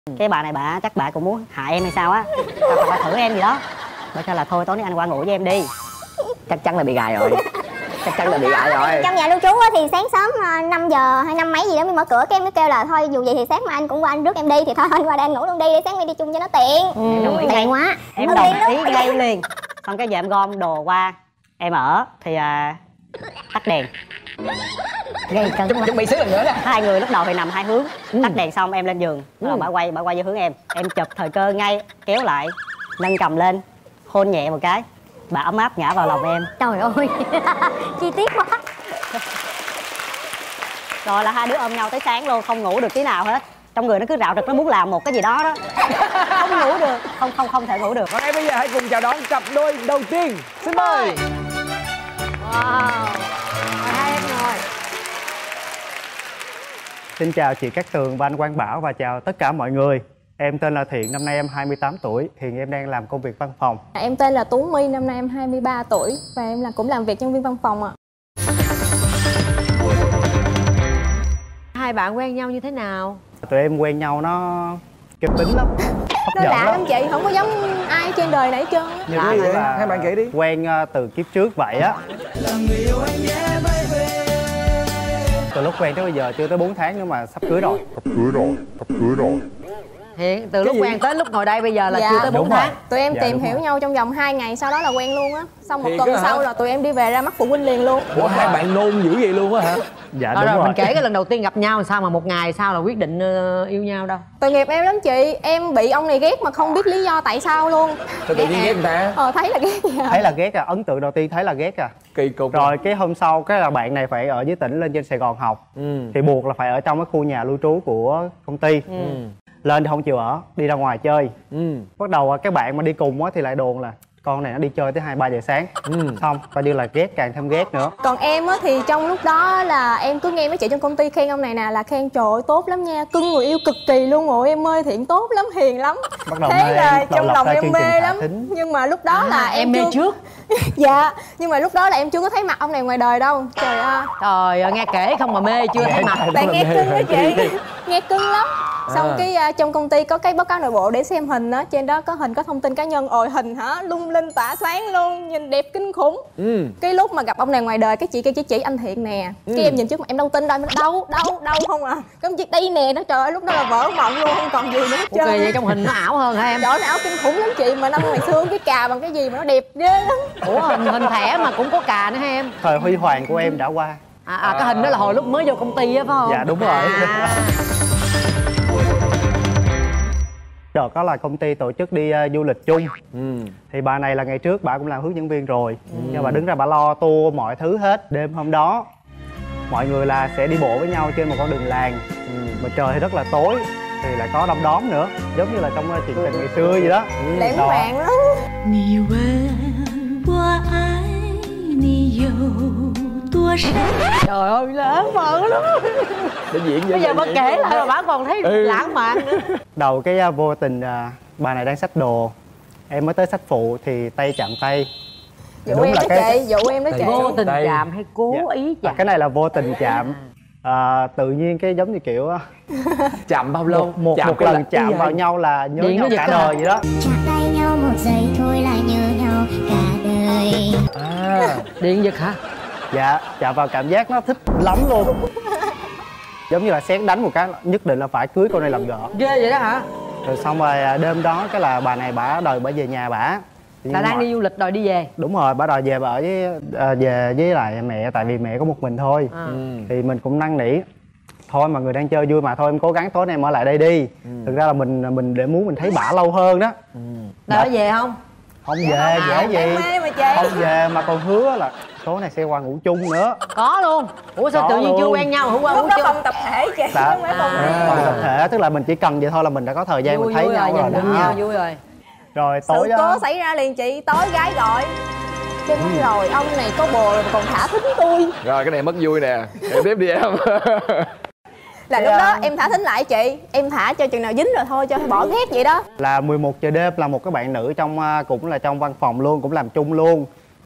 Cái bà này chắc bà cũng muốn hại em hay sao á, bà thử em gì đó. Bà cho là thôi tối nay anh qua ngủ với em đi. Chắc chắn là bị gài rồi. Chắc chắn là bị gài rồi. Trong nhà lưu trú thì sáng sớm 5 giờ hay 5 mấy gì đó mới mở cửa, cái em mới kêu là thôi dù gì thì sáng mai anh cũng qua anh rước em đi, thì thôi anh qua đây anh ngủ luôn đi, để sáng mai đi chung cho nó tiện. Em đồng ý tiện quá. Em đồng ý ngay liền. Xong cái giờ em gom đồ qua em ở thì tắt đèn. Ngay chuẩn bị xíu lần nữa nè. Hai người lúc đầu thì nằm hai hướng, tắt đèn xong em lên giường, rồi bà quay về hướng em chụp thời cơ ngay, kéo lại, nâng cầm lên, hôn nhẹ một cái, bà ấm áp ngã vào lòng em. Trời ơi chi tiết quá. Rồi là hai đứa ôm nhau tới sáng luôn, không ngủ được tí nào hết. Trong người nó cứ rạo rực, nó muốn làm một cái gì đó đó. Không ngủ được, không thể ngủ được. Còn em bây giờ hãy cùng chào đón cặp đôi đầu tiên. Xin mời. Wow. Hai em ngồi. Xin chào chị Cát Tường và anh Quang Bảo và chào tất cả mọi người. Em tên là Thiện, năm nay em 28 tuổi. Hiện em đang làm công việc văn phòng. Em tên là Tú My, năm nay em 23 tuổi và em cũng làm việc nhân viên văn phòng ạ. Hai bạn quen nhau như thế nào? Tụi em quen nhau nó kém tính lắm, hấp Nó dẫn lạ lắm. lắm chị, không có giống ai trên đời này hết trơn. Như ví dụ là hai bạn kể đi. quen từ kiếp trước vậy á. Từ lúc quen tới bây giờ chưa tới 4 tháng nữa mà sắp cưới rồi. Hiện từ lúc quen tới lúc ngồi đây bây giờ là chưa tới 4 tháng. Tụi em Dạ, tìm đúng hiểu rồi. nhau trong vòng 2 ngày, sau đó là quen luôn á. Xong một Thiệt tuần á hả? sau là tụi em đi về ra mắt phụ huynh liền luôn. Ủa hai bạn nôn dữ vậy luôn á hả? Dạ Rồi, đúng rồi. mình kể cái lần đầu tiên gặp nhau sao mà một ngày sau là quyết định yêu nhau đâu? Tội nghiệp em lắm chị, em bị ông này ghét mà không biết lý do tại sao luôn. Sao tự nhiên ghét người ta? Thấy là ghét vậy à? Thấy là ghét à, ấn tượng đầu tiên thấy là ghét à. Kỳ cục. Rồi cái hôm sau cái là bạn này phải ở dưới tỉnh lên trên Sài Gòn học. Thì buộc là phải ở trong cái khu nhà lưu trú của công ty. Lên thì không chịu ở, đi ra ngoài chơi. Bắt đầu các bạn mà đi cùng á thì lại đồn là con này nó đi chơi tới 2-3 giờ sáng. Xong coi như là ghét, càng thêm ghét nữa. Còn em á thì trong lúc đó là em cứ nghe mấy chị trong công ty khen ông này nè, là khen trời ơi tốt lắm nha, cưng người yêu cực kỳ luôn. Ôi em ơi Thiện tốt lắm, hiền lắm. Bắt đầu Thế mê, là bắt đầu trong lập lòng ra em chương mê trình thả lắm. thính. Nhưng mà lúc đó là em mê chưa... trước. Dạ, nhưng mà lúc đó là em chưa có thấy mặt ông này ngoài đời đâu. Trời ơi. Trời ơi, nghe kể không mà mê chưa thấy mặt. Tại nghe cưng đó chị. Nghe cưng lắm. Xong cái trong công ty có cái báo cáo nội bộ để xem hình á, trên đó có hình có thông tin cá nhân. Ôi hình hả, lung linh tỏa sáng luôn, nhìn đẹp kinh khủng. Cái lúc mà gặp ông này ngoài đời, cái chị kia chỉ anh Thiện nè. Cái em nhìn trước mặt em đâu tin đâu, em nói, đâu không à. Cái ông chị đây nè, nó trời ơi lúc đó là vỡ mộng luôn, không còn gì nữa hết trơn. Ok vậy trong hình nó ảo hơn hả em? Trời ơi, nó ảo kinh khủng lắm chị, mà năm ngày xưa cái cà bằng cái gì mà nó đẹp ghê lắm. Ủa hình thẻ mà cũng có cà nữa hả em? Thời huy hoàng của em đã qua. Cái hình đó là hồi lúc mới vô công ty á phải không? Dạ đúng rồi. Đợt đó là công ty tổ chức đi du lịch chung. Thì bà này là ngày trước bà cũng làm hướng dẫn viên rồi. Nhưng bà đứng ra bà lo tour mọi thứ hết. Đêm hôm đó mọi người là sẽ đi bộ với nhau trên một con đường làng. Mà trời thì rất là tối, thì lại có đom đóm nữa, giống như là trong chuyện tình ngày xưa vậy đó. Lãng mạn lắm. Trời ơi lãng mạn lắm. Để diễn Bây giờ bà kể lại mà bà còn thấy lãng mạn nữa. Đầu cái vô tình bà này đang xách đồ, em mới tới xách phụ thì tay chạm tay. Dụ em đó chị, dụ em đó chị. Vô tình chạm hay cố ý chạm? Cái này là vô tình chạm. Tự nhiên cái giống như kiểu chạm bao lâu? Một lần chạm vào nhau là nhớ nhau cả đời vậy đó. Chạm tay nhau một giây thôi là nhớ nhau cả đời. Điện giật hả? Dạ, chạm vào cảm giác nó thích lắm luôn. Giống như là sét đánh một cái, nhất định là phải cưới cô này làm vợ. Ghê vậy đó hả? Rồi xong rồi đêm đó cái là bà này bả đòi bả về nhà bả. Là đang đi du lịch đòi đi về. Đúng rồi, bả đòi về bà ở về với lại mẹ, tại vì mẹ có một mình thôi. Thì mình cũng năn nỉ thôi mà người đang chơi vui mà, thôi em cố gắng tối nay em ở lại đây đi. Thực ra là mình để muốn mình thấy bả lâu hơn đó. Đòi về không? Không về, dễ gì. Mà Không về mà còn hứa là tối nay sẽ qua ngủ chung nữa. Có luôn. Ủa sao tự nhiên chưa quen nhau mà không qua ngủ chung? Phòng tập thể chị. Phòng tập thể, tức là mình chỉ cần vậy thôi là mình đã có thời gian mình thấy nhau rồi. Nhìn nhau vui rồi. Rồi tối sự cố xảy ra liền chị, tối gái gọi chứ nói rồi ông này có bồ rồi còn thả thính tôi. Rồi cái này mất vui nè, em tiếp đi em. Là lúc đó em thả thính lại chị, em thả cho chừng nào dính rồi thôi, cho bỏ ghét vậy đó. Là 11 giờ đêm là một cái bạn nữ trong cũng là trong văn phòng luôn, cũng làm chung luôn.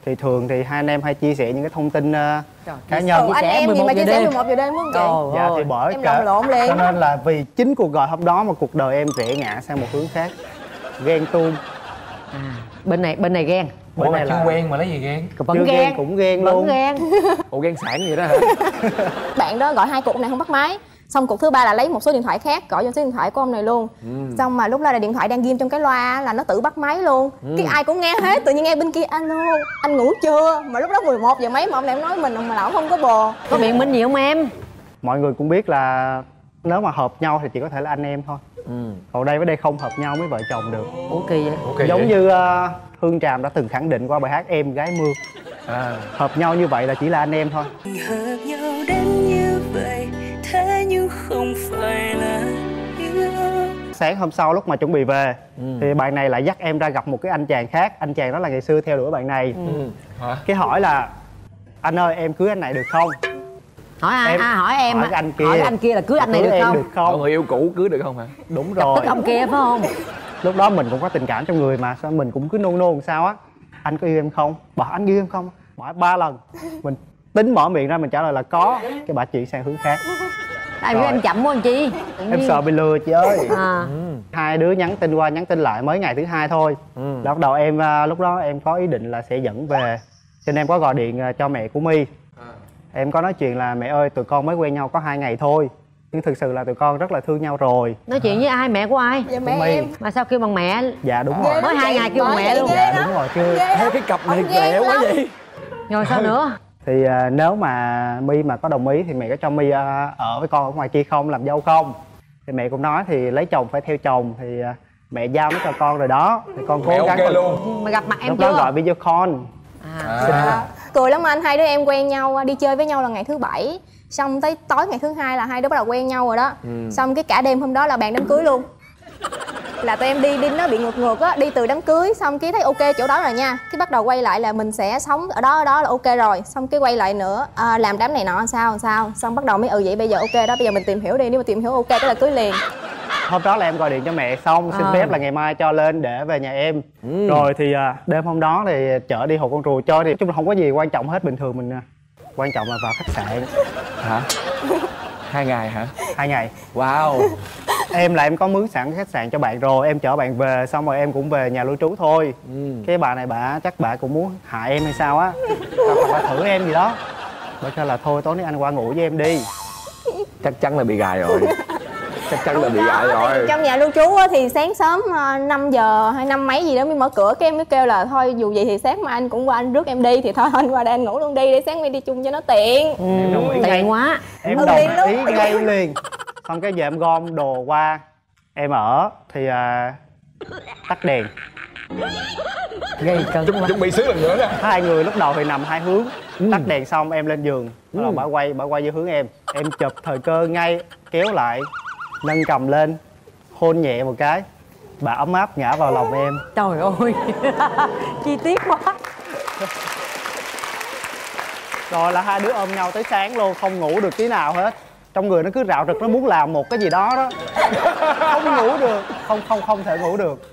thì thường thì hai anh em hay chia sẻ những cái thông tin cá nhân. Anh em gì mà chia sẻ 11 giờ đêm đúng không chị? Dạ thì bởi em lộn lộn liền. cho nên là vì chính cuộc gọi hôm đó mà cuộc đời em rẽ ngã sang một hướng khác, ghen tuông. Bên này ghen. Ủa mà chưa quen mà lấy gì ghen? Vẫn Chưa ghen. cũng ghen Vẫn luôn. ghen. Ủa ghen sản vậy đó hả? Bạn đó gọi 2 cuộc này không bắt máy, xong cuộc thứ 3 là lấy một số điện thoại khác gọi cho số điện thoại của ông này luôn. Xong mà lúc đó là điện thoại đang ghim trong cái loa là nó tự bắt máy luôn. Cái ai cũng nghe hết, tự nhiên nghe bên kia alo anh ngủ chưa, mà lúc đó 11 giờ mấy mà ông này nói mình mà lão không có bồ. Có biện minh gì không em? Mọi người cũng biết là nếu mà hợp nhau thì chỉ có thể là anh em thôi. Còn đây với đây không hợp nhau mới vợ chồng được. Ủa kỳ vậy? Okay, Giống vậy? như Hương Tràm đã từng khẳng định qua bài hát Em Gái Mưa. Hợp nhau như vậy là chỉ là anh em thôi. Hợp nhau đến như vậy thế nhưng không phải là yêu. Sáng hôm sau lúc mà chuẩn bị về thì bạn này lại dắt em ra gặp một cái anh chàng khác. Anh chàng đó là ngày xưa theo đuổi bạn này. Hả? Cái hỏi là anh ơi em cưới anh này được không? Hỏi ai? Em- hỏi em. hỏi cái anh kia. Hỏi cái anh kia là cưới anh này Cưới được em không? được Mọi không? người yêu cũ cưới được không hả? Đúng Tức rồi. ông kia phải không? Lúc đó mình cũng có tình cảm trong người mà, sao mình cũng cứ nôn nôn sao á. Anh có yêu em không? Bảo anh yêu em không? Hỏi 3 lần. Mình tính mở miệng ra mình trả lời là có. Cái bà chị sang hướng khác. Tại vì em chậm quá anh chị. Em sợ bị lừa chị ơi. À. Hai đứa nhắn tin qua nhắn tin lại mới ngày thứ 2 thôi. Lúc đầu em lúc đó em có ý định là sẽ dẫn về, cho nên em có gọi điện cho mẹ của My. Em có nói chuyện là mẹ ơi tụi con mới quen nhau có 2 ngày thôi, nhưng thực sự là tụi con rất là thương nhau rồi. Nói chuyện với ai? Mẹ của ai? Dạ Của mẹ My. em. Mà sao kêu bằng mẹ? Dạ đúng rồi. Mới 2 ngày kêu bằng mẹ luôn. Dạ đúng rồi chưa. Ê, cái cặp này lẹ quá vậy. Rồi sao nữa? Thì nếu mà My mà có đồng ý thì mẹ có cho My ở với con ở ngoài kia không, làm dâu không? Thì mẹ cũng nói thì lấy chồng phải theo chồng, thì mẹ giao nó cho con rồi đó. Thì con cố Mẹ gắng. ok luôn. Mà gặp mặt em Lúc đó chưa? gọi video call. Cười lắm anh, hai đứa em quen nhau đi chơi với nhau là ngày thứ 7, xong tới tối ngày thứ 2 là hai đứa bắt đầu quen nhau rồi đó. Xong cái cả đêm hôm đó là bàn đám cưới luôn. Là tụi em đi nó bị ngược ngược á, đi từ đám cưới xong cái thấy ok chỗ đó rồi nha, cái bắt đầu quay lại là mình sẽ sống ở đó là ok rồi, xong cái quay lại nữa làm đám này nọ sao xong bắt đầu mới vậy bây giờ ok đó, bây giờ mình tìm hiểu đi, nếu mà tìm hiểu ok cái là cưới liền. Hôm đó là em gọi điện cho mẹ xong xin phép là ngày mai cho lên để về nhà em. Rồi thì đêm hôm đó thì chở đi Hồ Con Rùa chơi, thì nói chung là không có gì quan trọng hết, bình thường mình quan trọng là vào khách sạn. Hả? 2 ngày hả? 2 ngày. Wow. Em là em có mướn sẵn cái khách sạn cho bạn rồi, em chở bạn về xong rồi em cũng về nhà lưu trú thôi. Cái bà này chắc bà cũng muốn hại em hay sao á, hoặc là thử em gì đó. Bà kêu là thôi tối nay anh qua ngủ với em đi. Chắc chắn là bị gài rồi. Chắc chắn là bị gài rồi. Trong nhà lưu trú á, thì sáng sớm 5 giờ hay 5 mấy gì đó mới mở cửa, cái em mới kêu là thôi dù gì thì sáng mai anh cũng qua anh rước em đi, thì thôi anh qua đây anh ngủ luôn đi để sáng mai đi chung cho nó tiện. Em đồng ý ngay. Tiện quá. Em Ừ, đồng liền luôn. ý ngay luôn. Xong cái giờ em gom đồ qua em ở thì tắt đèn. Gây cấn quá. Chuẩn bị xứ lần nữa nè. Hai người lúc đầu thì nằm hai hướng, tắt đèn xong em lên giường, bắt đầu bà quay vô hướng em chụp thời cơ ngay, kéo lại, nâng cầm lên, hôn nhẹ một cái, bà ấm áp ngã vào lòng em. Trời ơi. Chi tiết quá. Rồi là hai đứa ôm nhau tới sáng luôn, không ngủ được tí nào hết, trong người nó cứ rạo rực, nó muốn làm một cái gì đó đó. Không ngủ được, không thể ngủ được.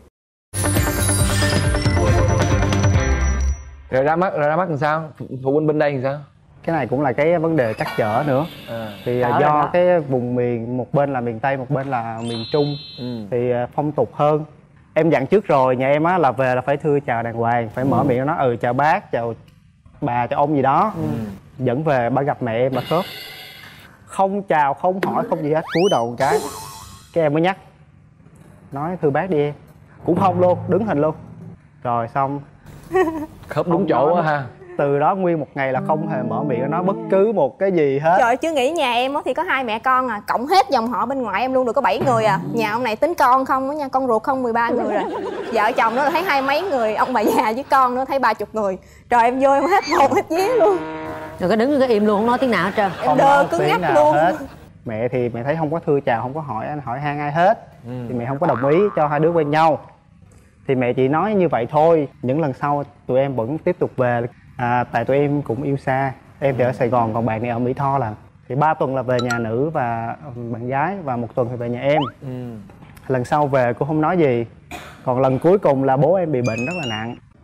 Rồi ra mắt làm sao? Phụ huynh bên đây làm sao? Cái này cũng là cái vấn đề trắc trở nữa. Thì Trở rồi do đó. cái vùng miền, một bên là miền Tây, một bên là miền Trung, thì phong tục hơn. Em dặn trước rồi, nhà em á là về là phải thưa chào đàng hoàng, phải mở miệng nói chào bác, chào bà, chào ông gì đó. Dẫn về bà gặp mẹ em bà khớp, không chào, không hỏi, không gì hết, cúi đầu một cái em mới nhắc nói thưa bác đi em, cũng không luôn, đứng hình luôn. Rồi xong Khớp đúng chỗ quá ha. từ đó nguyên một ngày là không hề mở miệng nói bất cứ một cái gì hết. Trời, chứ nghĩ nhà em á thì có 2 mẹ con à, cộng hết dòng họ bên ngoài em luôn được có 7 người à. Nhà ông này tính con không á nha, con ruột không 13 người rồi. Vợ chồng đó là thấy 20 mấy người, ông bà già với con nữa thấy 30 người. Trời, em vô em hết hồn hết vía luôn. Rồi cái đứng cái im luôn, không nói tiếng nào hết trơn. Em Không đơ nói cứng tiếng ngắc nào luôn. hết. Mẹ thì mẹ thấy không có thưa chào, không có hỏi han ai hết, thì mẹ không có đồng ý cho hai đứa quen nhau. Thì mẹ chỉ nói như vậy thôi. Những lần sau tụi em vẫn tiếp tục về, tại tụi em cũng yêu xa. Em thì ở Sài Gòn, còn bạn này ở Mỹ Tho làm. Thì 3 tuần là về nhà nữ và bạn gái, và 1 tuần thì về nhà em. Lần sau về cũng không nói gì. Còn lần cuối cùng là bố em bị bệnh rất là nặng.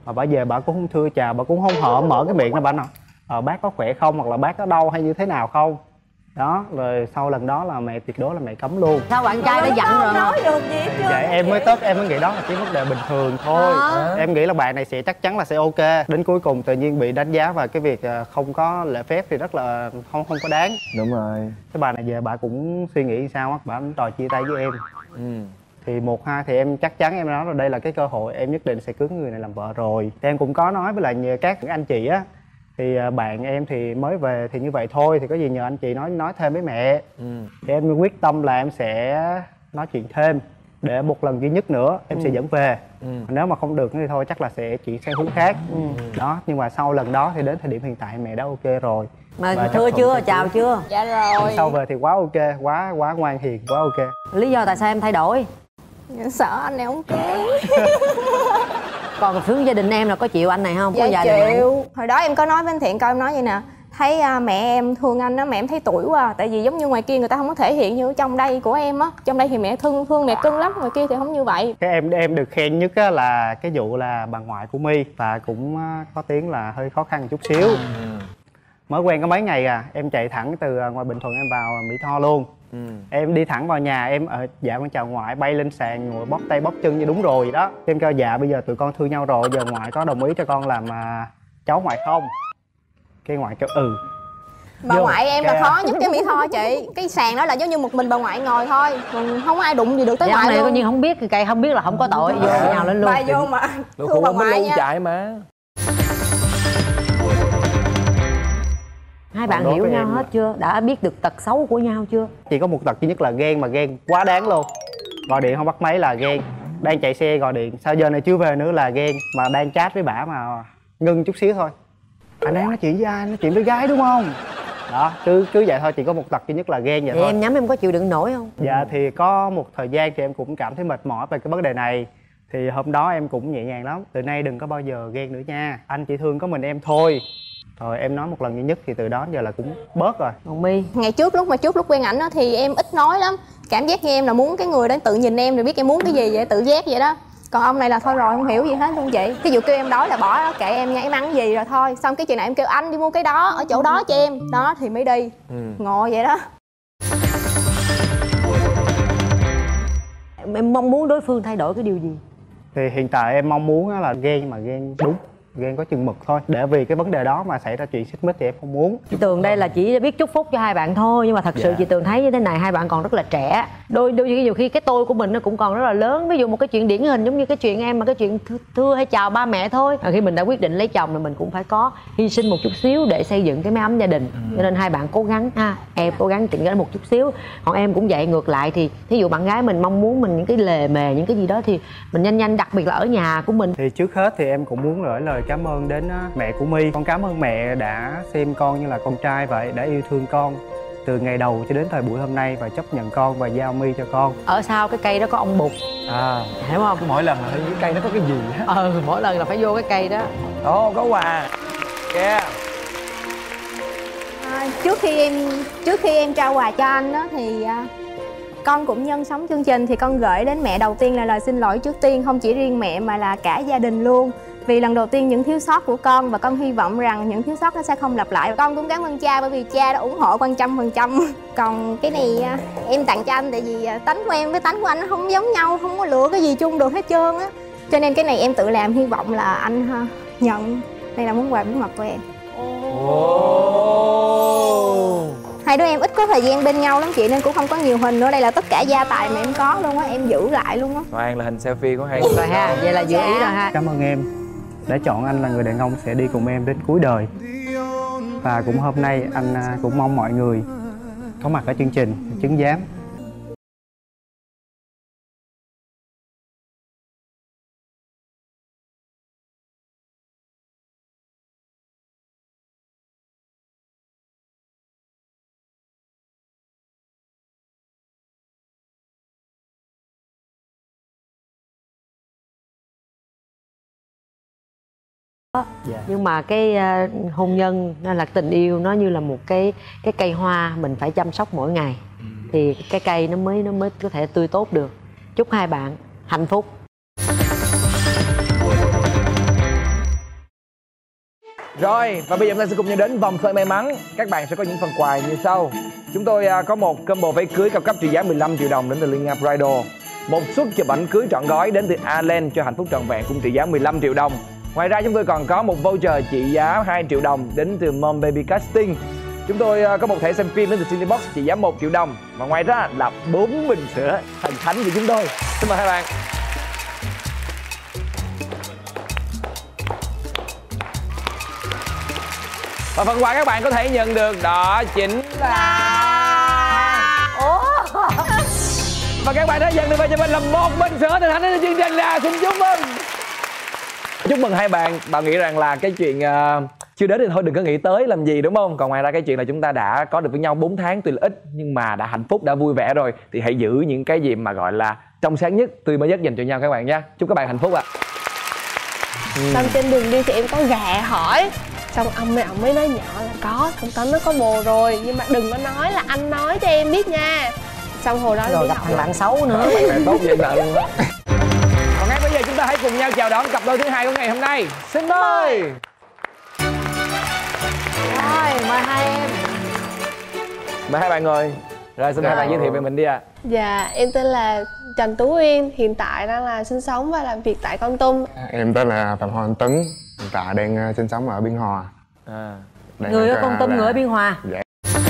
mà bà về bà cũng không thưa chào, bà cũng không mở cái miệng ra bà nói bác có khỏe không, hoặc là bác có đau hay như thế nào không. Đó, rồi sau lần đó là mẹ tuyệt đối là mẹ cấm luôn. Sao bạn trai đã dặn rồi? Nói được gì hết trơn. Vậy em mới tức, em mới nghĩ đó là cái vấn đề bình thường thôi. Em nghĩ là bạn này sẽ chắc chắn là sẽ ok. Đến cuối cùng tự nhiên bị đánh giá và cái việc không có lễ phép thì rất là không có đáng. Đúng rồi. Cái bà này về bà cũng suy nghĩ sao á, bà cũng đòi chia tay với em. Thì 1-2 thì em chắc chắn em nói là đây là cái cơ hội em nhất định sẽ cưới người này làm vợ rồi. Thì em cũng có nói với lại các anh chị á, thì bạn em thì mới về thì như vậy thôi, thì có gì nhờ anh chị nói thêm với mẹ. Thì em quyết tâm là em sẽ nói chuyện thêm để một lần duy nhất nữa em sẽ dẫn về. Nếu mà không được thì thôi chắc là sẽ chuyển sang hướng khác. Đó, nhưng mà sau lần đó thì đến thời điểm hiện tại mẹ đã ok rồi. Mà thưa chưa, chào chưa? Dạ rồi. Sau về thì quá ok, quá ngoan hiền, quá ok. Lý do tại sao em thay đổi? Sợ anh này không cưới. Còn phía gia đình em là có chịu anh này không? Dạ Có gia đình chịu. Hồi đó em có nói với anh Thiện coi, em nói vậy nè, thấy mẹ em thương anh á, mẹ em thấy tuổi quá. Tại vì giống như ngoài kia người ta không có thể hiện như ở trong đây của em á. Trong đây thì mẹ thương mẹ cưng lắm, ngoài kia thì không như vậy. Cái em được khen nhất á là cái vụ là bà ngoại của My, và cũng có tiếng là hơi khó khăn chút xíu. Mới quen có mấy ngày em chạy thẳng từ ngoài Bình Thuận em vào Mỹ Tho luôn. Em đi thẳng vào nhà em dạ con chào ngoại, bay lên sàn ngồi bóp tay bóp chân như đúng rồi vậy đó. Em kêu dạ bây giờ tụi con thương nhau rồi, giờ ngoại có đồng ý cho con làm cháu ngoại không? Cái ngoại kêu Bà ngoại em là khó nhất cái Mỹ Tho chị. Cái sàn đó là giống như một mình bà ngoại ngồi thôi, còn không ai đụng gì được tới Dạ, ngoại này luôn. coi như không biết cái cây, không biết là không có tội, vô nhào lên luôn. Bà vô mà Thương bà bà mới ngoại lưu nha. chạy mà. Hai bạn đối hiểu với nhau em hết chưa? Đã biết được tật xấu của nhau chưa? chỉ có một tật duy nhất là ghen, mà ghen quá đáng luôn. Gọi điện không bắt máy là ghen, đang chạy xe gọi điện sao giờ này chưa về nữa là ghen, mà đang chat với bả mà ngưng chút xíu thôi anh đang nói chuyện với ai, nói chuyện với gái đúng không? Đó, cứ vậy thôi, chỉ có một tật duy nhất là ghen vậy Vậy thôi. em nhắm em có chịu đựng nổi không? Dạ thì có một thời gian thì em cũng cảm thấy mệt mỏi về cái vấn đề này. Thì hôm đó em cũng nhẹ nhàng lắm, từ nay đừng có bao giờ ghen nữa nha, anh chỉ thương có mình em thôi. Rồi em nói một lần duy nhất thì từ đó giờ là cũng bớt rồi. Còn My? Ngày trước lúc quen ảnh á thì em ít nói lắm. Cảm giác như em là muốn cái người đó tự nhìn em rồi biết em muốn cái gì vậy, tự giác vậy đó. Còn ông này là thôi rồi, không hiểu gì hết luôn chị. Cái vụ kêu em đói là bỏ đó, kệ em nha, em ăn gì rồi thôi. Xong cái chuyện này em kêu anh đi mua cái đó ở chỗ đó cho em, đó thì mới đi. Ngộ vậy đó. Em mong muốn đối phương thay đổi cái điều gì? Thì hiện tại em mong muốn là ghen, mà ghen đúng, ghen có chừng mực thôi. Để vì cái vấn đề đó mà xảy ra chuyện xích mích thì em không muốn. Chị Tường đây là chỉ biết chúc phúc cho hai bạn thôi, nhưng mà thật sự chị Tường thấy như thế này, hai bạn còn rất là trẻ. Đôi nhiều khi cái tôi của mình nó cũng còn rất là lớn. Ví dụ một cái chuyện điển hình giống như cái chuyện em mà cái chuyện thưa hay chào ba mẹ thôi. Khi mình đã quyết định lấy chồng thì mình cũng phải có hy sinh một chút xíu để xây dựng cái mái ấm gia đình. Cho nên hai bạn cố gắng ha, em cố gắng chỉnh cái một chút xíu. Còn em cũng vậy, ngược lại thì thí dụ bạn gái mình mong muốn mình những cái lề mề, những cái gì đó thì mình nhanh, đặc biệt là ở nhà của mình. Thì trước hết thì em cũng muốn gửi lời cảm ơn đến mẹ của My. Con cảm ơn mẹ đã xem con như là con trai vậy, đã yêu thương con từ ngày đầu cho đến thời buổi hôm nay và chấp nhận con và giao My cho con. Ở sau cái cây đó có ông Bụt, hiểu không? Mỗi lần là thấy cái cây nó có cái gì á. Mỗi lần là phải vô cái cây đó. Ồ, có quà kìa. Trước khi em trao quà cho anh á thì con cũng nhân sống chương trình thì con gửi đến mẹ đầu tiên là lời xin lỗi trước tiên, không chỉ riêng mẹ mà là cả gia đình luôn. Vì lần đầu tiên những thiếu sót của con, và con hy vọng rằng những thiếu sót nó sẽ không lặp lại. Con cũng cảm ơn cha bởi vì cha đã ủng hộ con 100%. Còn cái này em tặng cho anh tại vì tánh của em với tánh của anh nó không giống nhau, không có lựa cái gì chung được hết trơn á. Cho nên cái này em tự làm, hy vọng là anh nhận. Đây là món quà bí mật của em. Hai đứa em ít có thời gian bên nhau lắm chị, nên cũng không có nhiều hình nữa. Đây là tất cả gia tài mà em có luôn á, em giữ lại luôn á. Toàn là hình selfie của hai Rồi ha, vậy là dự ý rồi ha. Cảm ơn em đã chọn anh là người đàn ông sẽ đi cùng em đến cuối đời. Và cũng hôm nay anh cũng mong mọi người có mặt ở chương trình chứng giám. Nhưng mà cái hôn nhân nên là tình yêu nó như là một cái cây hoa, mình phải chăm sóc mỗi ngày thì cái cây nó mới có thể tươi tốt được. Chúc hai bạn hạnh phúc. Rồi, và bây giờ chúng ta sẽ cùng nhau đến vòng xoay may mắn. Các bạn sẽ có những phần quà như sau. Chúng tôi có một combo váy cưới cao cấp trị giá 15 triệu đồng đến từ Liên Nga Bridal. Một suất chụp ảnh cưới trọn gói đến từ Allen cho hạnh phúc trọn vẹn cũng trị giá 15 triệu đồng. Ngoài ra chúng tôi còn có một voucher trị giá 2 triệu đồng đến từ Mom Baby Casting. Chúng tôi có một thẻ xem phim đến từ Cinebox trị giá 1 triệu đồng. Và ngoài ra là 4 bình sữa Thần Thánh của chúng tôi. Xin mời hai bạn. Và phần quà các bạn có thể nhận được đó chính là... Và các bạn đã nhận được về cho mình là một bình sữa Thần Thánh đến từ chương trình là xin chúc mừng. Chúc mừng hai bạn. Bạn nghĩ rằng là cái chuyện chưa đến thì thôi đừng có nghĩ tới làm gì, đúng không? Còn ngoài ra cái chuyện là chúng ta đã có được với nhau 4 tháng tuy là ít nhưng mà đã hạnh phúc, đã vui vẻ rồi, thì hãy giữ những cái gì mà gọi là trong sáng nhất, tươi mới nhất dành cho nhau các bạn nhé. Chúc các bạn hạnh phúc ạ. Xong trên đường đi thì em có gạ hỏi, xong ông mới nói nhỏ là có thằng Tấn nó có bồ rồi nhưng mà đừng có nói là anh nói cho em biết nha. Xong hồi đó rồi gặp thằng bạn xấu nữa. Bạn bè tốt vậy nợ luôn á. Còn ngay bây giờ chúng ta hãy cùng nhau chào đón cặp đôi thứ hai của ngày hôm nay. Xin mời. Rồi, mời hai em. Mời hai bạn ngồi. Rồi xin hai bạn giới thiệu về mình đi ạ. Dạ, em tên là Trần Tú Uyên, hiện tại đang là sinh sống và làm việc tại Kon Tum. Em tên là Phạm Hoàng Tấn, hiện tại đang sinh sống ở Biên Hòa. Người ở Kon Tum, người ở Biên Hòa. Dạ.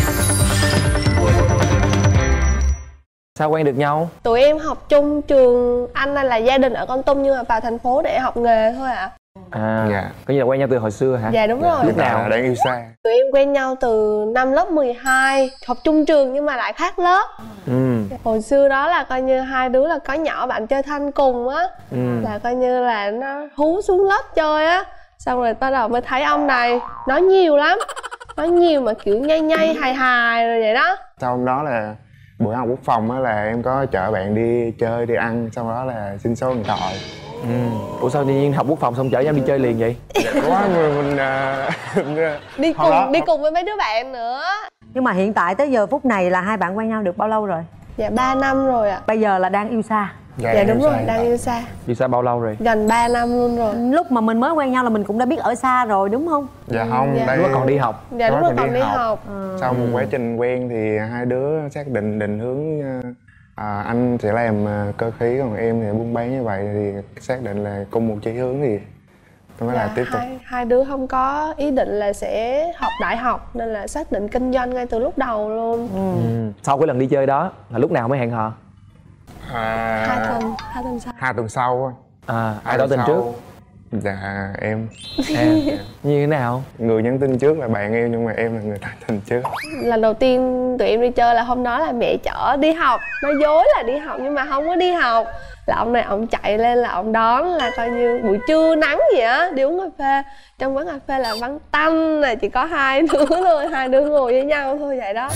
Sao quen được nhau? Tụi em học chung trường, anh là gia đình ở Kon Tum nhưng mà vào thành phố để học nghề thôi ạ. Dạ. Có như là quen nhau từ hồi xưa hả? Dạ đúng rồi. Lúc nào? Đang yêu xa. Tụi em quen nhau từ năm lớp 12, học chung trường nhưng mà lại khác lớp. Hồi xưa đó là coi như hai đứa là có nhỏ bạn chơi thân cùng á, là coi như là nó hú xuống lớp chơi á. Xong rồi bắt đầu mới thấy ông này nói nhiều lắm, nói nhiều mà kiểu nhây nhây hài hài rồi vậy đó. Sau hôm đó là buổi học quốc phòng á, là em có chở bạn đi chơi đi ăn, sau đó là xin số điện thoại. Ủa sao tự nhiên học quốc phòng xong chở nhau đi chơi liền vậy? Quá mình đi cùng với mấy đứa bạn nữa. Nhưng mà hiện tại tới giờ phút này là hai bạn quen nhau được bao lâu rồi? Dạ 3 năm rồi ạ. Bây giờ là đang yêu xa. Dạ đúng rồi, đang yêu xa. Yêu xa bao lâu rồi? Gần 3 năm luôn rồi. Lúc mà mình mới quen nhau là mình cũng đã biết ở xa rồi đúng không? Dạ không, Dạ. đây Lúc còn đi học. Dạ đúng rồi, còn đi học. Sau một quá trình quen thì hai đứa xác định định hướng anh sẽ làm cơ khí còn em thì buôn bán, như vậy thì xác định là cùng một chí hướng thì tôi mới là tiếp tục. Hai đứa không có ý định là sẽ học đại học nên là xác định kinh doanh ngay từ lúc đầu luôn. Sau cái lần đi chơi đó là lúc nào mới hẹn hò? 2 tuần sau. 2 tuần sau. Ai tỏ tình trước? Dạ em. Như thế nào? Người nhắn tin trước là bạn em nhưng mà em là người tỏ tình trước. Lần đầu tiên tụi em đi chơi là hôm đó là mẹ chở đi học, nói dối là đi học nhưng mà không có đi học. Là ông này ông chạy lên là ông đón, là coi như buổi trưa nắng vậy á, đi uống cà phê. Trong quán cà phê là vắng tanh, là chỉ có hai đứa thôi, hai đứa ngồi với nhau thôi vậy đó.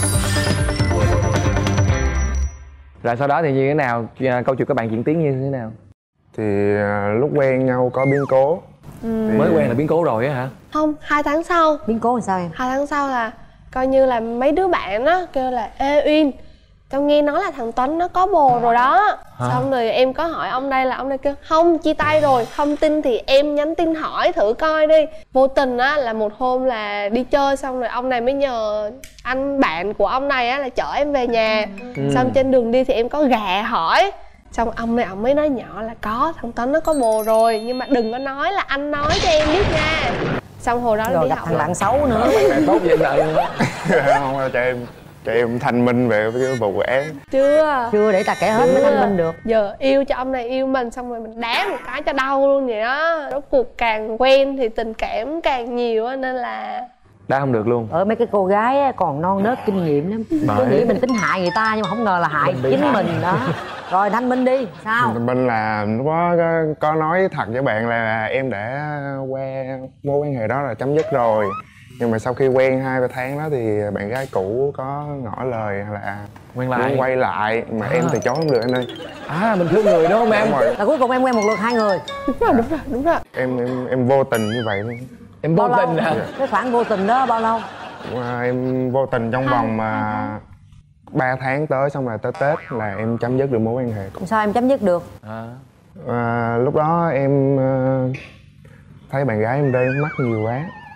Rồi sau đó thì như thế nào? Câu chuyện các bạn diễn tiến như thế nào? Thì lúc quen nhau có biến cố. Mới quen là biến cố rồi á hả? Không, 2 tháng sau. Biến cố làm sao em? 2 tháng sau là coi như là mấy đứa bạn á kêu là ê Uyên, tao nghe nói là thằng Tuấn nó có bồ rồi đó. Xong rồi em có hỏi ông đây, là ông đây kêu không, chia tay rồi. Không tin thì em nhắn tin hỏi thử coi đi. Vô tình á là một hôm là đi chơi xong rồi ông này mới nhờ anh bạn của ông này á là chở em về nhà. Xong trên đường đi thì em có gạ hỏi, xong ông mới nói nhỏ là có thằng Tuấn nó có bồ rồi nhưng mà đừng có nói là anh nói cho em biết nha. Xong hồi đó rồi đi gặp học thằng bạn xấu nữa. Bạn bè tốt vậy nợ luôn á. Không, cho em thanh minh về cái vụ án. Chưa Để ta kể hết mới thanh minh được. Giờ yêu cho ông này yêu mình xong rồi mình đá một cái cho đau luôn vậy đó. Rốt cuộc càng quen thì tình cảm càng nhiều nên là Đã không được luôn. Ở mấy cái cô gái còn non nớt kinh nghiệm lắm. Cứ nghĩ mình tính hại người ta nhưng mà không ngờ là hại chính mình đó. Rồi thanh minh đi, sao? Minh là lúc đó có nói thật với bạn là em đã mối quan hệ đó là chấm dứt rồi. Nhưng mà sau khi quen 2-3 tháng đó thì bạn gái cũ có ngỏ lời là muốn quay lại mà em từ chối không được anh ơi. Mình thương người đúng không em? Là cuối cùng em quen một lượt 2 người. Đúng rồi. Em vô tình như vậy luôn. Em vô tình hả? Cái khoảng vô tình đó bao lâu? Em vô tình trong vòng 3 tháng tới, xong rồi tới Tết là em chấm dứt được mối quan hệ. Sao em chấm dứt được? Lúc đó em thấy bạn gái em rơi nước mắt nhiều quá.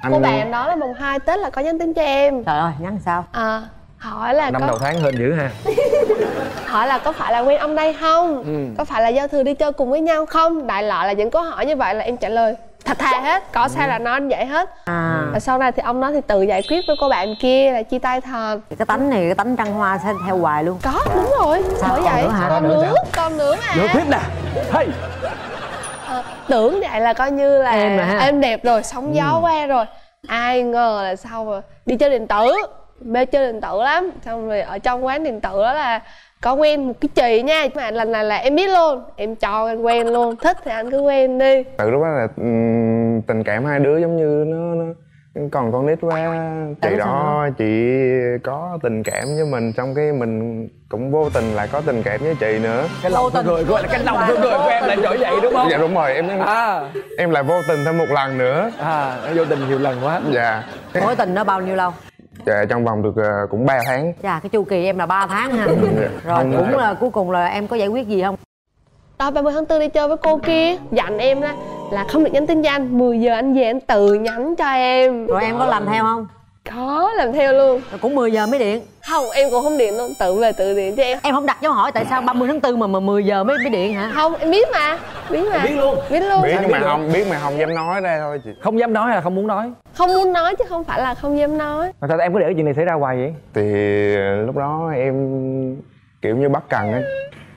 Cô bạn đó là mùng 2 Tết là có nhắn tin cho em. Trời ơi, nhắn sao? Hỏi là năm có đầu tháng hên dữ ha. hỏi là có phải là quen ông đây không, có phải là giao thừa đi chơi cùng với nhau không. Đại loại là những câu hỏi như vậy là em trả lời thật thà hết, có sao là nói vậy hết. Và sau này thì ông nói thì tự giải quyết với cô bạn kia là chia tay thật. Cái tánh này, cái tánh trăng hoa sẽ theo hoài luôn. Có, đúng rồi. Sao? Bởi vậy con nữa mà. Vô tiếp nè. Hey. Tưởng vậy là coi như là em đẹp rồi, sóng gió qua rồi. Ai ngờ là sau rồi đi chơi điện tử, mê chơi điện tử lắm. Xong rồi ở trong quán điện tử đó là có quen một cái chị nha, mà lần này là em biết luôn, em cho anh quen luôn, thích thì anh cứ quen đi. Từ lúc đó là tình cảm hai đứa giống như nó còn con nít quá. Chị đó chị có tình cảm với mình, xong cái mình cũng vô tình lại có tình cảm với chị nữa. Cái lòng thương người của cái lòng thương người của em lại nổi vậy đúng không? Dạ đúng rồi, em lại vô tình thêm một lần nữa. Vô tình nhiều lần quá. Dạ. Mối tình nó bao nhiêu lâu? Dạ trong vòng được cũng 3 tháng. Dạ cái chu kỳ em là 3 tháng ha. Rồi cũng là cuối cùng là em có giải quyết gì không? Đó 30 tháng 4 đi chơi với cô kia, dặn em là không được nhắn tin cho anh, 10 giờ anh về anh tự nhắn cho em. Rồi em có làm theo không? Có, làm theo luôn. Rồi cũng 10 giờ mới điện? Không, em cũng không điện luôn, tự về tự điện cho em. Em không đặt dấu hỏi tại sao 30 tháng 4 mà 10 giờ mới điện hả? Không, em biết mà. Biết luôn. Biết nhưng mà không dám nói ra thôi chị. Không dám nói hay là không muốn nói? Không muốn nói chứ không phải là không dám nói. Mà sao em có để cái chuyện này xảy ra hoài vậy? Thì lúc đó em kiểu như bắt cần á.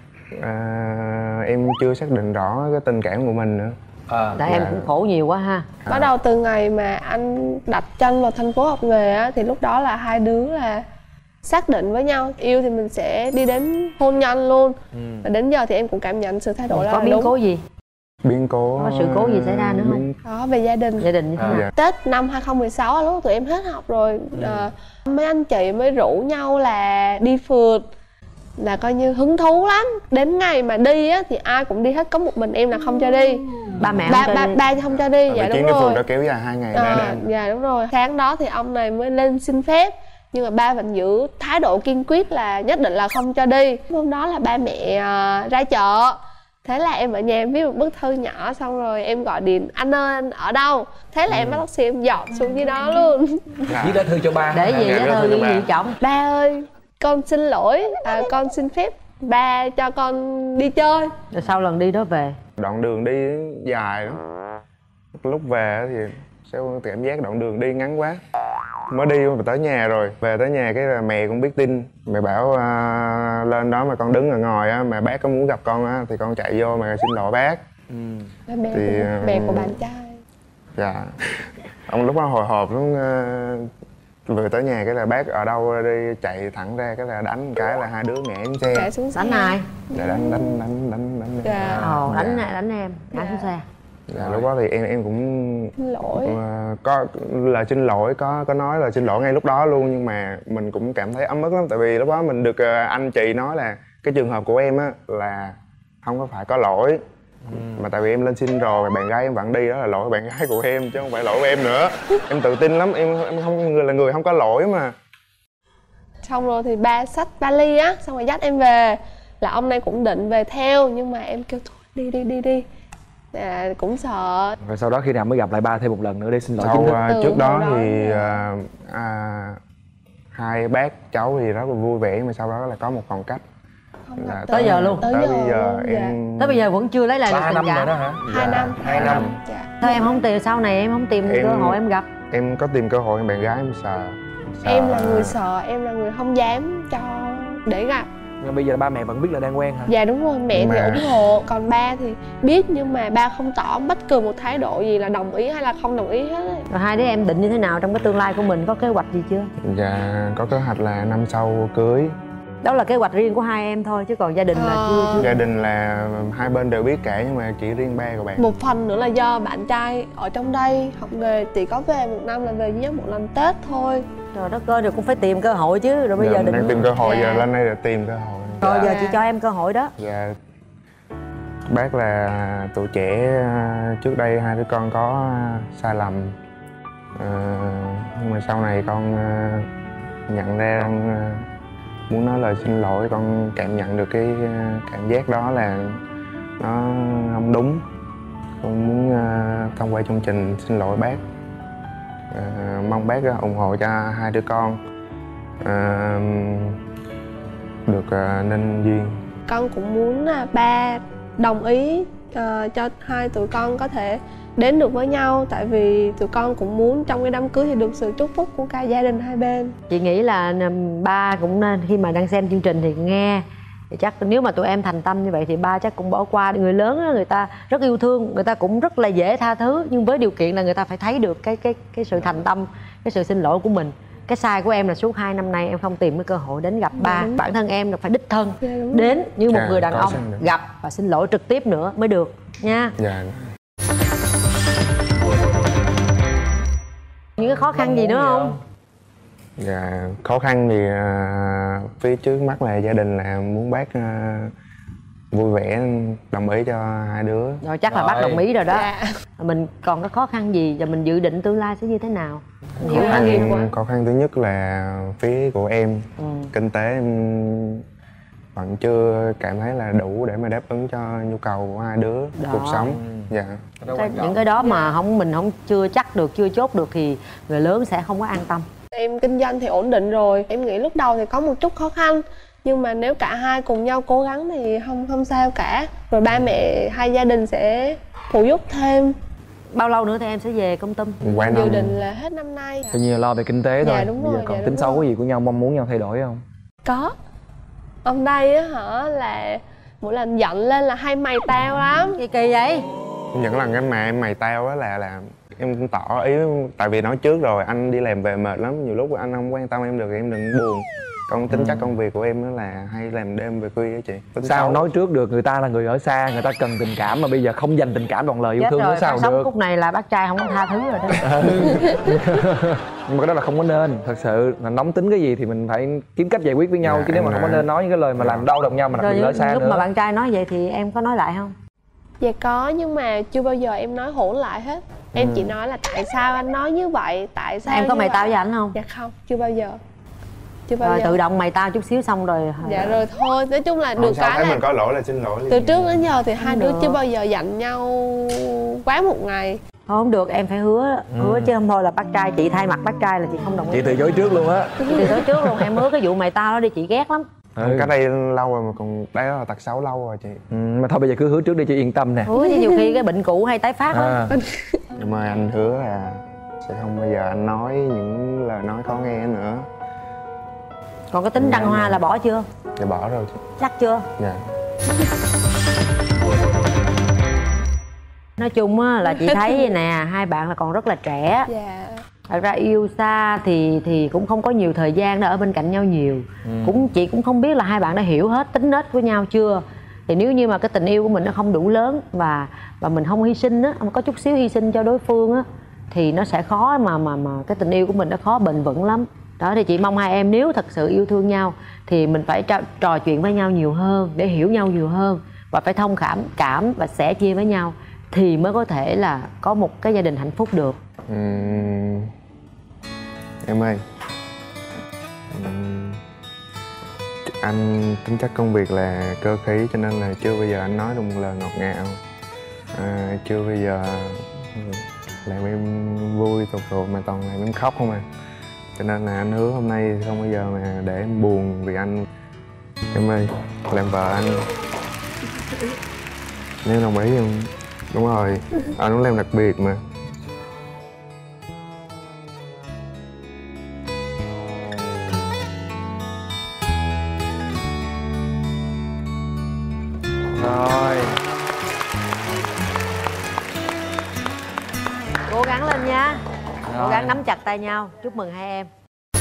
Em chưa xác định rõ cái tình cảm của mình nữa. Tại em cũng khổ nhiều quá ha. Bắt đầu từ ngày mà anh đặt chân vào thành phố học nghề á, thì lúc đó là hai đứa là xác định với nhau yêu thì mình sẽ đi đến hôn nhân luôn. Và đến giờ thì em cũng cảm nhận sự thay đổi là có biến cố gì? Biến cố có sự cố gì xảy ra nữa không? Có, về gia đình. Gia đình như thế nào? Tết năm 2016 lúc tụi em hết học rồi, mấy anh chị mới rủ nhau là đi phượt, là coi như hứng thú lắm. Đến ngày mà đi á thì ai cũng đi hết, có một mình em là không cho đi. Ba mẹ ba không cho đi. Dạ đúng rồi. đã kéo dài 2 ngày ba đêm. Dạ đúng rồi. Sáng đó thì ông này mới lên xin phép, nhưng mà ba vẫn giữ thái độ kiên quyết là nhất định là không cho đi. Hôm đó là ba mẹ ra chợ, thế là em ở nhà em viết một bức thư nhỏ, xong rồi em gọi điện anh ơi anh ở đâu, thế là em bắt taxi em dọn xuống dưới đó luôn. Viết ra thư cho ba. Để gì vậy? Thư gì chồng? Ba ơi con xin lỗi, con xin phép ba cho con đi chơi. Rồi sau lần đi đó về, đoạn đường đi dài lắm, lúc về thì sao cảm giác đoạn đường đi ngắn quá, mới đi mà tới nhà rồi. Về tới nhà cái là mẹ cũng biết tin, mẹ bảo lên đó mà con đứng ở ngoài á, mà bác có muốn gặp con á thì con chạy vô mà xin lỗi bác. Mẹ của bạn trai. Dạ. Ông lúc đó hồi hộp lắm, vừa tới nhà cái là bác ở đâu đi, chạy thẳng ra cái là đánh cái là hai đứa ngã xuống xe. Đánh ai? Dạ đánh đánh em ngã xuống xe. Dạ lúc đó thì em cũng xin lỗi, có lời xin lỗi, có nói là xin lỗi ngay lúc đó luôn, nhưng mà mình cũng cảm thấy ấm ức lắm, tại vì lúc đó mình được anh chị nói là cái trường hợp của em á là không có phải có lỗi, mà tại vì em lên xin rồi bạn gái em vẫn đi, đó là lỗi bạn gái của em chứ không phải lỗi của em nữa. Em tự tin lắm, em không là người không có lỗi mà. Xong rồi thì ba xách vali á, xong rồi dắt em về, là ông này cũng định về theo, nhưng mà em kêu thôi đi. Cũng sợ. Rồi sau đó khi nào mới gặp lại ba thêm một lần nữa để xin lỗi? Trước đó thì hai bác cháu thì rất là vui vẻ, mà sau đó là có một khoảng cách. Tới giờ luôn. Tới bây giờ em tới bây giờ vẫn chưa lấy lại được tình cảm. Rồi đó hả? 2 năm. Sao em không tìm, sau này em không tìm cơ hội em gặp? Em có tìm cơ hội, bạn gái em sợ. Em là người sợ, em là người không dám cho để gặp. Nhưng bây giờ ba mẹ vẫn biết là đang quen hả? Dạ đúng rồi, mẹ thì ủng hộ, còn ba thì biết nhưng mà ba không tỏ bất cứ một thái độ gì là đồng ý hay là không đồng ý hết ấy. Rồi hai đứa em định như thế nào trong cái tương lai của mình, có kế hoạch gì chưa? Dạ có kế hoạch là năm sau cưới. Đó là kế hoạch riêng của hai em thôi chứ còn gia đình là chưa. Gia đình là hai bên đều biết cả, nhưng mà chỉ riêng ba của bạn. Một phần nữa là do bạn trai ở trong đây học nghề, chỉ có về một năm là về duy nhất một lần Tết thôi. Trời đất ơi, rồi cũng phải tìm cơ hội chứ. Rồi bây giờ đang tìm cơ hội, giờ lên đây là tìm cơ hội. Rồi giờ chị cho em cơ hội đó. Dạ. Bác là tuổi trẻ, trước đây hai đứa con có sai lầm, nhưng mà sau này con nhận ra, con muốn nói lời xin lỗi. Con cảm nhận được cái cảm giác đó là nó không đúng. Con muốn thông qua chương trình xin lỗi bác. Mong bác ủng hộ cho hai đứa con được nên duyên. Con cũng muốn là ba đồng ý cho hai tụi con có thể đến được với nhau, tại vì tụi con cũng muốn trong cái đám cưới thì được sự chúc phúc của cả gia đình hai bên. Chị nghĩ là ba cũng nên, khi mà đang xem chương trình thì nghe, thì chắc nếu mà tụi em thành tâm như vậy thì ba chắc cũng bỏ qua. Người lớn đó, người ta rất yêu thương, người ta cũng rất là dễ tha thứ, nhưng với điều kiện là người ta phải thấy được cái sự thành tâm, cái sự xin lỗi của mình. Cái sai của em là suốt 2 năm nay em không tìm cái cơ hội đến gặp ba. Bản thân em là phải đích thân đến như một người đàn ông, gặp và xin lỗi trực tiếp nữa mới được nha. Những cái khó khăn gì nữa không? Dạ, khó khăn thì phía trước mắt là gia đình là muốn bác vui vẻ đồng ý cho hai đứa. Rồi chắc là bác đồng ý rồi đó. Mình còn có khó khăn gì và mình dự định tương lai sẽ như thế nào? Khó khăn thứ nhất là phía của em, kinh tế em vẫn chưa cảm thấy là đủ để mà đáp ứng cho nhu cầu của hai đứa cuộc sống. Dạ. Những cái đó mà mình không chưa chắc được, chưa chốt được thì người lớn sẽ không có an tâm. Em kinh doanh thì ổn định rồi. Em nghĩ lúc đầu thì có một chút khó khăn, nhưng mà nếu cả hai cùng nhau cố gắng thì không sao cả. Rồi ba mẹ hai gia đình sẽ phụ giúp thêm. Bao lâu nữa thì em sẽ về Kon Tum? Dự định là hết năm nay. Tự nhiên là lo về kinh tế thôi. Dạ đúng rồi. Bây giờ còn tính xấu cái gì của nhau, mong muốn nhau thay đổi không? Có. Ông đây á hả là mỗi lần giận lên là hay mày tao lắm. Kỳ kỳ vậy? Những lần cái mà em mày tao á là em tỏ ý, tại vì nói trước rồi anh đi làm về mệt lắm, nhiều lúc anh không quan tâm em được thì em đừng buồn. Con tính chất công việc của em đó là hay làm đêm về khuya á chị. Sao nói trước được, người ta là người ở xa, người ta cần tình cảm mà bây giờ không dành tình cảm bằng lời yêu thương nữa sao được. Khúc này là bác trai không có tha thứ rồi đó. Nhưng mà cái đó là không có nên, thật sự là nóng tính cái gì thì mình phải kiếm cách giải quyết với nhau, chứ nếu mà không có nên nói những cái lời mà làm đau lòng nhau, mà đặc biệt ở xa lúc nữa. mà bạn trai nói vậy thì em có nói lại không? Dạ có, nhưng mà chưa bao giờ em nói hỗn lại hết. Em chỉ nói là tại sao anh nói như vậy, tại sao em có mày vậy? tao với ảnh không? Dạ không, chưa bao giờ. Rồi tự động mày tao chút xíu xong rồi. Dạ rồi thôi, nói chung là được cái là mình có lỗi là xin lỗi. Từ trước đến giờ thì hai đứa chưa bao giờ giận nhau quá một ngày. Không được, em phải hứa chứ không thôi là bác trai, chị thay mặt bác trai là chị không đồng ý. Chị từ chối trước luôn á. Chị từ chối trước luôn, em hứa cái vụ mày tao đó đi chị ghét lắm. Cái đây lâu rồi mà còn đấy là tật xấu lâu rồi chị. Mà thôi bây giờ cứ hứa trước đi cho yên tâm nè. Hứa chứ nhiều khi cái bệnh cũ hay tái phát á. Nhưng mà anh hứa là sẽ không bao giờ anh nói những lời nói khó nghe nữa. Còn cái tính đăng hoa là bỏ chưa? Dạ bỏ rồi chị. Chắc chưa? Dạ. Nói chung á là chị thấy vậy nè, hai bạn là còn rất là trẻ. Dạ. Thật ra yêu xa thì cũng không có nhiều thời gian để ở bên cạnh nhau nhiều. Chị cũng không biết là hai bạn đã hiểu hết tính nết của nhau chưa. Thì nếu như mà cái tình yêu của mình nó không đủ lớn và mình không hy sinh á, có chút xíu hy sinh cho đối phương á, thì nó sẽ khó mà cái tình yêu của mình nó khó bền vững lắm. Đó thì chị mong hai em nếu thật sự yêu thương nhau thì mình phải trò chuyện với nhau nhiều hơn để hiểu nhau nhiều hơn, và phải thông cảm và sẻ chia với nhau thì mới có thể là có một cái gia đình hạnh phúc được. Em ơi, anh tính chất công việc là cơ khí cho nên là chưa bao giờ anh nói được một lời ngọt ngào, chưa bao giờ làm em vui tột độ mà toàn làm em khóc không à. Cho nên là anh hứa hôm nay không bao giờ mà để em buồn vì anh. Em ơi, làm vợ anh nếu đồng ý không? Đúng rồi, anh muốn làm đặc biệt mà. Rồi. Cố gắng lên nha. Cố gắng nắm chặt tay nhau. Chúc mừng hai em.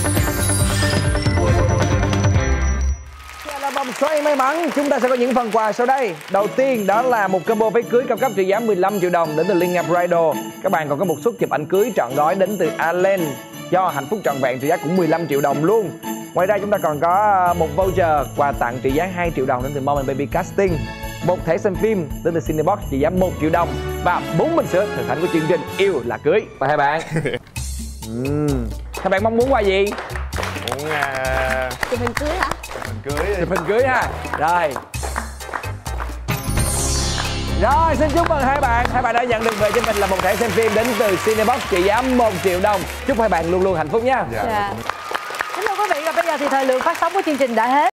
Là vòng xoay may mắn, chúng ta sẽ có những phần quà sau đây. Đầu tiên đó là một combo váy cưới cao cấp trị giá 15 triệu đồng đến từ Liên Nga Bridal. Các bạn còn có một suất chụp ảnh cưới trọn gói đến từ Allen do hạnh phúc trọn vẹn trị giá cũng 15 triệu đồng luôn. Ngoài ra chúng ta còn có một voucher quà tặng trị giá 2 triệu đồng đến từ Mom and Baby Casting, một thẻ xem phim đến từ Cinebox trị giá 1 triệu đồng và 4 bình sữa thực hành của chương trình Yêu Là Cưới. Và hai bạn hai bạn mong muốn quà gì? Muốn chụp hình cưới hả? Hình cưới. Chụp hình cưới ha. Rồi. Rồi, xin chúc mừng hai bạn. Hai bạn đã nhận được về cho mình là một thẻ xem phim đến từ Cinebox trị giá 1 triệu đồng. Chúc hai bạn luôn luôn hạnh phúc nha. Kính thưa quý vị và bây giờ thì thời lượng phát sóng của chương trình đã hết.